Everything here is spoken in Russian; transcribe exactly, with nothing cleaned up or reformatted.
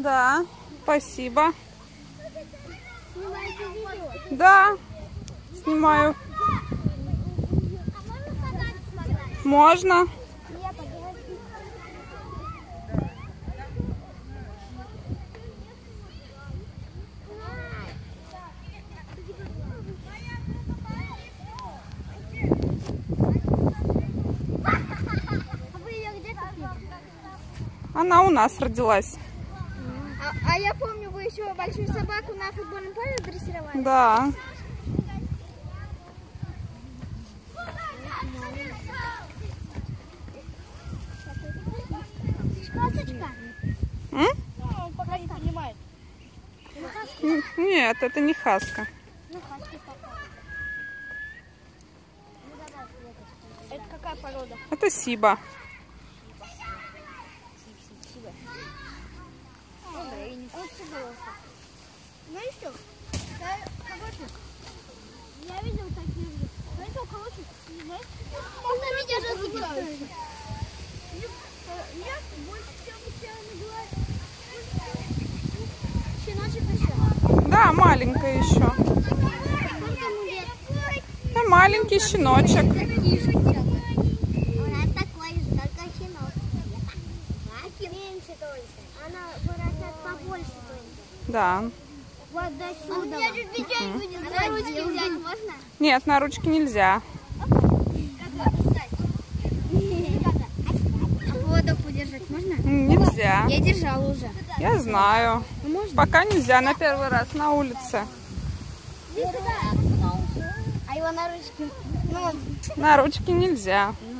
Да, спасибо. Снимаете видео? Да, снимаю. А можно фонарик смотреть? Можно. Я подожди. А вы ее где купили? Она у нас родилась. А, а я помню, вы еще большую собаку на футбольном поле дрессировали? Да. Косточка? М? Он пока не понимает. Н- Нет, это не хаска. Ну, хаски пока. Это какая порода? Это сиба. Ну и что? Да, короче, я видел такие же. Знаете, короче, знаете, можно видео же забираются. Я больше всего хотела наговорить. Щеночек еще. Да, маленькая еще. Сколько ему лет? Да, маленький щеночек. Такие же хотят. У нас такой же, только щенок. Меньше только. Она вырастает побольше только. Да. Вот до сюда. А у меня чуть печень будет. На ручки взять можно? Нет, на ручки нельзя. А поводок удержать можно? Нельзя. Я держала уже. Я знаю. А можно? Пока нельзя, на первый раз на улице. А его на ручки? Ну, На ручки нельзя.